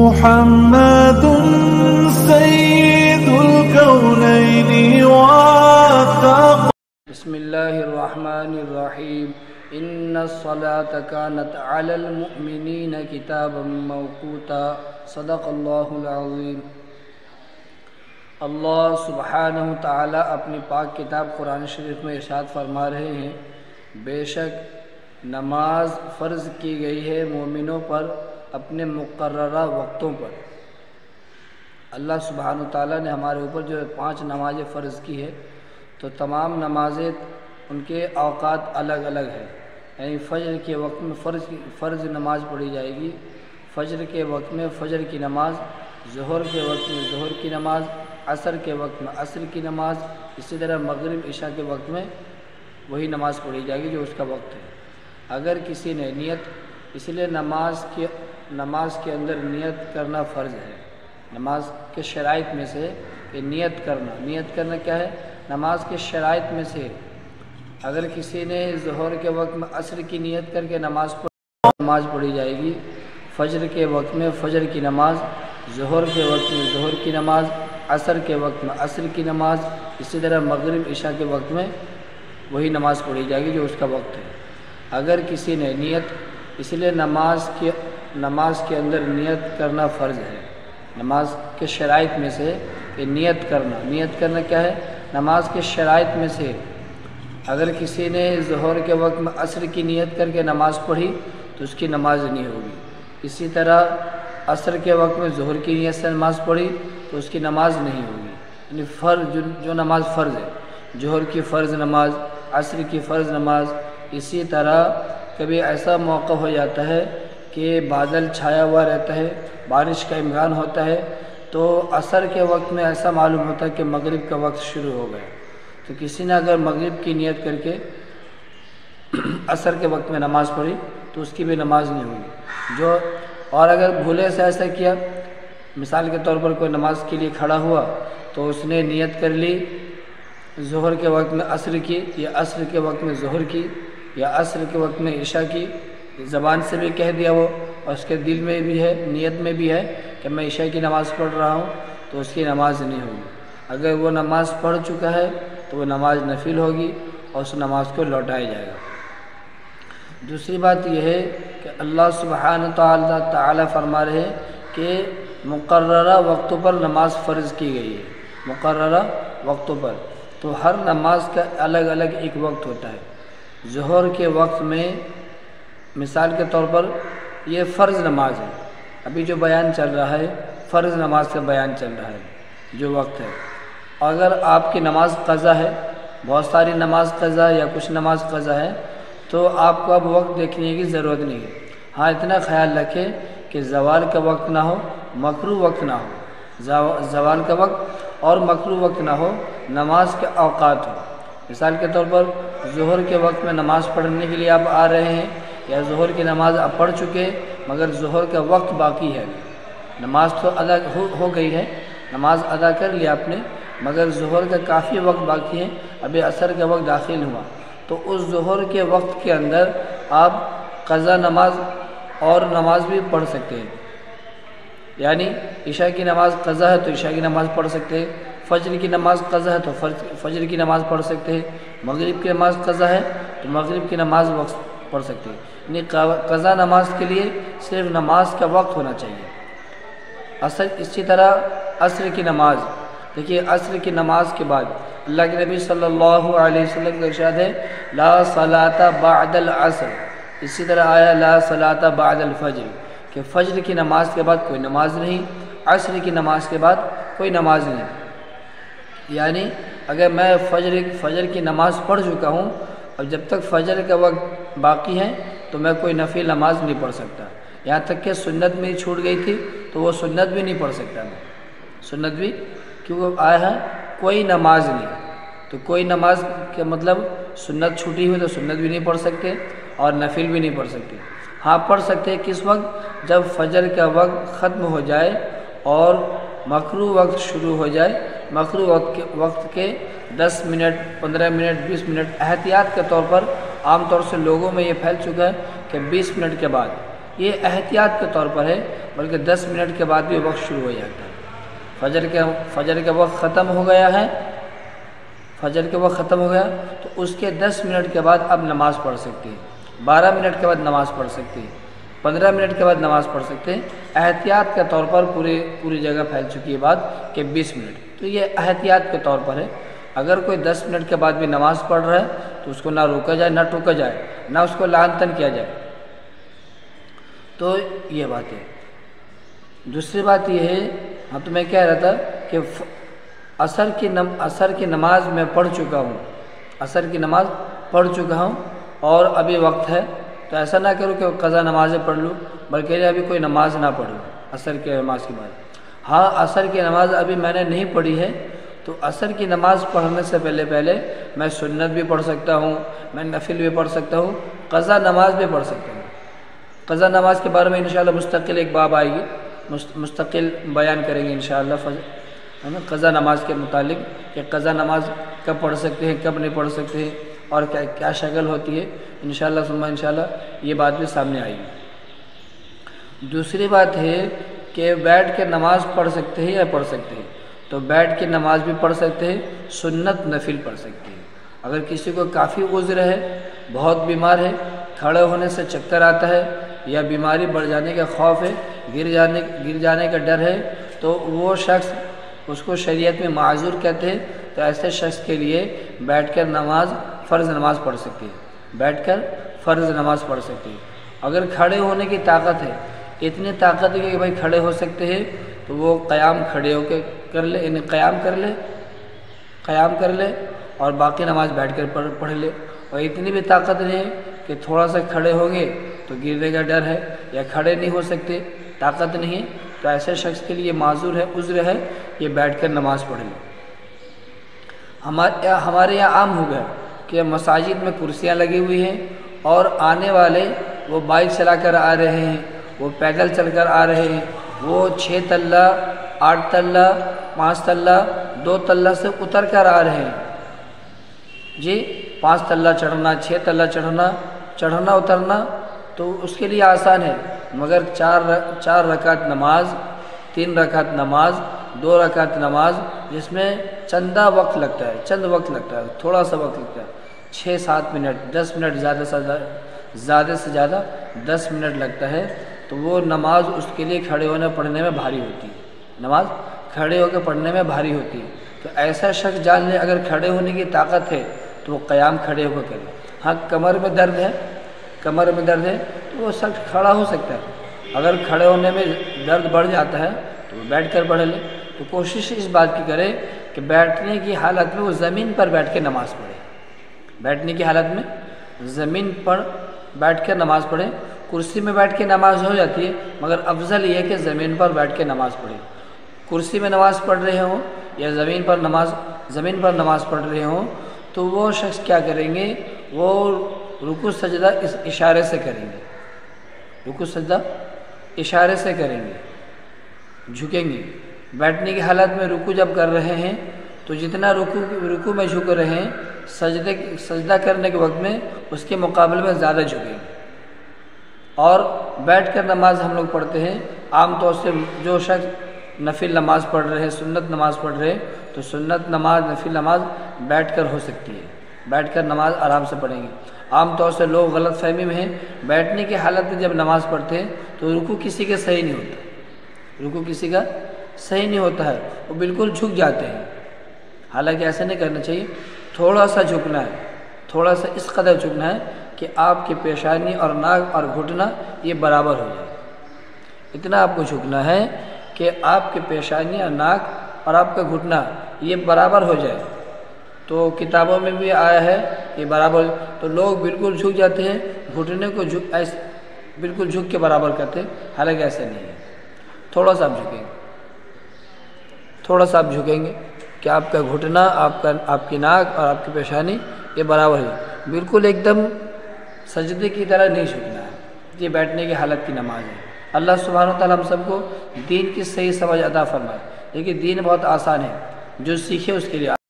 محمد سید الکونین والثقلین۔ بسم اللہ الرحمن الرحیم۔ ان الصلاة كانت علی المؤمنین کتابا موقوتا۔ صدق اللہ العظیم۔ اللہ سبحانہ تعالیٰ اپنی پاک کتاب قرآن شریف میں ارشاد فرما رہے ہیں، بے شک نماز فرض کی گئی ہے مومنوں پر اپنے مقررہ وقتوں پر۔ اللہ سبحانہ تعالیٰ نے ہمارے اوپر جو 5 نمازیں فرض کی ہے، تو تمام نمازیں ان کے اوقات الگ الگ ہیں۔ یعنی فجر کے وقت میں فرض نماز پڑھی جائے گی، فجر کے وقت میں فجر کی نماز، ظہر کے وقت میں ظہر کی نماز، عصر کے وقت میں عصر کی نماز، اسی طرح مغرب عشاء کے وقت میں وہی نماز پڑھی جائے گی جو اس کا وقت ہے۔ اگر کسی نے نیت، اس لیے نماز کے اندر نیت کرنا فرض ہے۔ نماز کے شرائط میں سے کہ نیت کرنا کیا ہے؟ نماز کے شرائط میں سے اگر کسی نے ظہر کے وقت میں عصر کی نیت کر کے نماز پڑھی جائے گی، فجر کے وقت میں فجر کی نماز، ظہر کے وقت میں ظہر کی نماز، عصر کے وقت میں عصر کی نماز، اسی طرح مغرب عشاء کے وقت میں وہی نماز پڑھی جائے گی جو اس کا وقت ہے۔ اگر کسی نے نیت، اس لیے نماز کے اندر نیت کرنا فرض ہے۔ نماز کے شرائط میں سے کہ نیت کرنا کیا ہے؟ نماز کے شرائط میں سے اگر کسی نے ظہر کے وقت میں عصر کی نیت کر کے نماز پڑھی تو اس کی نماز نہیں ہوگی۔ اسی طرح عصر کے وقت میں ظہر کی نیت سے نماز پڑھی تو اس کی نماز نہیں ہوگی۔ یعنی جو نماز فرض ہے، ظہر کی فرض نماز، عصر کی فرض نماز۔ اسی طرح کبھی ایسا موقع ہو جاتا ہے کہ بادل چھایا ہوا رہتا ہے، بارش کا امکان ہوتا ہے، تو عصر کے وقت میں ایسا معلوم ہوتا ہے کہ مغرب کا وقت شروع ہو گیا، تو کسی نے اگر مغرب کی نیت کر کے عصر کے وقت میں نماز پڑھی تو اس کی بھی نماز نہیں ہوگی۔ اور اگر بھولے سے ایسا کیا، مثال کے طور پر کوئی نماز کے لیے کھڑا ہوا تو اس نے نیت کر لی ظہر کے وقت میں عصر کی، یا عصر کے وقت میں ظہر کی، یا عصر کے وقت میں عشاء کی، زبان سے بھی کہہ دیا وہ، اور اس کے دل میں بھی ہے، نیت میں بھی ہے کہ میں عشاء کی نماز پڑھ رہا ہوں، تو اس کی نماز نہیں ہوگی۔ اگر وہ نماز پڑھ چکا ہے تو وہ نماز نفل ہوگی اور اس نماز کو لوٹایا جائے گا۔ دوسری بات یہ ہے کہ اللہ سبحانہ تعالیٰ فرما رہے ہیں کہ مقررہ وقتوں پر نماز فرض کی گئی ہے۔ مقررہ وقتوں پر، تو ہر نماز کا الگ الگ ایک وقت ہوتا ہے۔ ظہر کے وقت میں مثال کے طور پر یہ فرض نماز ہے، ابھی جو بیان چل رہا ہے فرض نماز کا بیان چل رہا ہے جو وقت ہے۔ اگر آپ کی نماز قضا ہے، بہت ساری نماز قضا یا کچھ نماز قضا ہے، تو آپ کو اب وقت دیکھنے کی ضرورت نہیں ہے۔ ہاں اتنا خیال رکھیں کہ زوال کا وقت نہ ہو، مکروہ وقت نہ ہو، زوال کا وقت اور مکروہ وقت نہ ہو، نماز کے اوقات ہو۔ مثال کے طور پر ظہر کے وقت میں نماز پڑھنے کے لیے آپ آ رہے ہیں، یا ظہر کی نماز آپ پڑھ چکے مگر ظہر کا وقت باقی ہے، نماز تو ادا ہو گئی ہے، نماز ادا کر لیا آپ نے، مگر ظہر کا کافی وقت باقی ہے، ابھی عصر کا وقت داخل ہوا، تو اس ظہر کے وقت کے اندر آپ قضا نماز اور نماز بھی پڑھ سکتے ہیں۔ یعنی عشاء کی نماز قضا ہے تو عشاء کی نماز پڑھ سکتے ہیں، فجر کی نماز قضا ہے تو فجر کی نماز پڑھ سکتے ہیں، مغرب کی نماز قضا ہے تو مغرب کی نماز وقت پڑھ سکتے ہیں۔ یعنی قضا نماز کے لیے صرف نماز کا وقت ہونا چاہیے۔ اسی طرح عصر کی نماز، دیکھیے عصر کی نماز کے بعد اللہ کے نبی صلی اللہ علیہ وسلم کا ارشاد ہے لا صلاۃ بعد العصر، اسی طرح آیا لا صلاۃ بعد الفجر، کہ فجر کی نماز کے بعد کوئی نماز نہیں، عصر کی نماز کے بعد کوئی نماز نہیں۔ یعنی اگر میں فجر کی نماز پڑھ چکا ہوں، اب جب تک فجر کا وقت باقی ہے تو میں کوئی نفل نماز نہیں پڑھ سکتا، یہاں تک کہ سنت میں چھوٹ گئی تھی تو وہ سنت بھی نہیں پڑھ سکتا میں، سنت بھی، کیونکہ آیا ہے کوئی نماز نہیں، تو کوئی نماز کا مطلب سنت چھوٹی ہوئی تو سنت بھی نہیں پڑھ سکتے اور نفل بھی نہیں پڑھ سکتے۔ ہاں پڑھ سکتے کس وقت؟ جب فجر کا وقت ختم ہو جائے اور مکروہ وقت شروع ہو جائے، مکروہ وقت کے 10 منٹ 15 منٹ 20 منٹ، احتیاط کے طور پر عام طور سے لوگوں میں یہ پھیل چکا ہے کہ 20 منٹ کے بعد یہ احتیاط کے طور پر ہے، بلکہ 10 منٹ کے بعد بھی وقت شروع ہو جاتا ہے۔ فجر کا وقت ختم ہو گیا ہے، فجر کے وقت ختم ہو گیا تو اس کے 10 منٹ کے بعد اب نماز پڑھ سکتے ہیں، 12 منٹ کے بعد نماز پڑھ سکتے ہیں، 15 منٹ کے بعد نماز پڑھ سکتے ہیں۔ احتیاط کے طور پر پوری جگہ پھیل چکی ہے بات کہ 20 منٹ، تو یہ احتیاط کے طور پر ہے۔ اگر کوئی 10 منٹ کے بعد بھی نماز پڑھ رہا ہے تو اس کو نہ روکا جائے، نہ ٹوکا جائے، نہ اس کو لعن طعن کیا جائے۔ تو یہ بات ہے۔ دوسری بات یہ ہے، ہاں تو میں کہہ رہا تھا کہ عصر کی نماز میں پڑھ چکا ہوں، عصر کی نماز پڑھ چکا ہوں اور ابھی وقت ہے، تو ایسا نہ کروں کہ قضا نمازیں پڑھ لوں، بلکہ ابھی کوئی نماز نہ پڑھوں عصر کی نماز کے بعد۔ ہاں عصر کی نماز ابھی میں نے نہیں پڑھی ہے، تو عصر کی نماز پڑھنے سے پہلے میں سنت بھی پڑھ سکتا ہوں، میں نفل بھی پڑھ سکتا ہوں، قضا نماز بھی پڑھ سکتا ہوں۔ قضا نماز کے بارے میں انشاءاللہ مستقل ایک باب آئے گی، مستقل بیان کریں گے انشاءاللہ قضا نماز کے متعلق کہ قضا نماز کب پڑھ سکتے ہیں، کب نہیں پڑھ سکتے ہیں، اور کیا شکل ہوتی ہے، انشاءاللہ ثم انشاءاللہ یہ بات بھی سامنے آئے گی۔ دوسری بات ہے کہ بیٹھ کے نماز پڑھ سکتے ہیں یا پڑھ سکتے ہیں، تو بیٹھ کے نماز بھی پڑھ سکتے ہیں، سنت نفل پڑھ سکتے ہیں۔ اگر کسی کو کافی عذر ہے، بہت بیمار ہے، کھڑے ہونے سے چکر آتا ہے یا بیماری بڑھ جانے کا خوف ہے، گر جانے کا ڈر ہے، تو وہ شخص اس کو شریعت میں معذور کہتے ہیں، تو ایسے شخص کے لیے بیٹھ کر فرض نماز پڑھ سکتے ہیں، بیٹھ کر فرض نماز پڑھ سکتے ہیں۔ اگر کھڑے ہونے کی طاقت ہے، اتنی طاقت ہے کہ بھائی کھڑے ہو سکتے ہیں، تو وہ قیام کھڑے ہو کے کر لے، یعنی قیام کر لے اور باقی نماز بیٹھ کر پڑھ لے۔ اور اتنی بھی طاقت نہیں ہے کہ تھوڑا سا کھڑے ہوں گے تو گرنے کا ڈر ہے یا کھڑے نہیں ہو سکتے، طاقت نہیں ہے، تو ایسے شخص کے لیے معذور ہے، عذر ہے، یہ بیٹھ کر نماز پڑھ لے۔ ہمارے یہاں عام ہو گیا کہ مساجد میں کرسیاں لگی ہوئی ہیں اور آنے والے وہ بائک چلا کر آ رہے ہیں، وہ پیدل چل کر آ رہے ہیں، وہ 6 تلہ 8 تلہ 5 تلہ 2 تلہ سے اتر کر آ رہے ہیں جی، 5 تلہ چڑھنا، 6 تلہ چڑھنا اترنا تو اس کے لیے آسان ہے، مگر 4 رکعت نماز، 3 رکعت نماز، 2 رکعت نماز، جس میں چند وقت لگتا ہے، تھوڑا سا وقت لگتا ہے، 6-7 منٹ، 10 منٹ، زیادہ سے زیادہ 10 منٹ لگتا ہے، تو وہ نماز اس کے لیے کھڑے ہونے پڑھنے میں بھاری ہوتی ہے، نماز کھڑے ہو کے پڑھنے میں بھاری ہوتی ہے۔ تو ایسا شخص جان لے اگر کھڑے ہونے کی طاقت ہے تو وہ قیام کھڑے ہو کر کرے۔ ہاں کمر میں درد ہے تو وہ شخص کھڑا ہو سکتا ہے، اگر کھڑے ہونے میں درد بڑھ جاتا ہے تو وہ بیٹھ کر پڑھ لے۔ تو کوشش اس بات کی کرے کہ بیٹھنے کی حالت میں وہ زمین پر بیٹھ کے نماز پڑھے، بیٹھنے کی حالت میں زمین پر بیٹھ کر نماز پڑھے۔ کرسی میں بیٹھ کے نماز ہو جاتی ہے، مگر افضل یہ کہ زمین پر بیٹھ کے نماز پڑھے۔ کرسی میں نماز پڑھ رہے ہوں یا زمین پر نماز پڑھ رہے ہوں تو وہ شخص کیا کریں گے، وہ رکوع سجدہ اس اشارے سے کریں گے، رکوع سجدہ اشارے سے کریں گے، جھکیں گے۔ بیٹھنے کی حالت میں رکوع جب کر رہے ہیں تو جتنا رکوع میں جھک رہے ہیں، سجدہ کرنے کے وقت میں اس کے مقابلے میں زیادہ جھکیں گے۔ اور بیٹھ کر نماز ہم لوگ پڑھتے ہیں، عام طور سے جو شخص نفل نماز پڑھ رہے ہیں، سنت نماز پڑھ رہے ہیں، تو سنت نماز، نفل نماز بیٹھ کر ہو سکتی ہے، بیٹھ کر نماز آرام سے پڑھیں گے۔ عام طور سے لوگ غلط فہمی میں ہیں، بیٹھنے کی حالت میں جب نماز پڑھتے ہیں تو رکوع کسی کا صحیح نہیں ہوتا ہے، وہ بالکل جھک جاتے ہیں۔ حالانکہ ایسا نہیں کرنا چاہیے، تھوڑا سا جھکنا ہے، تھوڑا سا اس قدر جھکنا ہے کہ آپ کی پیشانی اور ناک اور گھٹنا یہ برابر ہو جائے، اتنا آپ کو جھکنا ہے کہ آپ کی پیشانی اور ناک اور آپ کا گھٹنا یہ برابر ہو جائے۔ تو کتابوں میں بھی آیا ہے کہ برابر، تو لوگ بالکل جھک جاتے ہیں، گھٹنے کو بالکل جھک کے برابر کرتے ہیں، حالانکہ ایسا نہیں ہے۔ تھوڑا سا آپ جھکیں گے کہ آپ کا گھٹنا، آپ کی ناک اور آپ کی پیشانی یہ برابر ہے، بالکل ایک دم سجدے کی طرح نہیں جھکنا ہے۔ یہ بیٹھنے کی حالت کی نماز ہے۔ اللہ سبحانہ وتعالیٰ ہم سب کو دین کی صحیح سمجھ عطا فرمائے۔ دیکھیے دین بہت آسان ہے، جو سیکھے اس کے لیے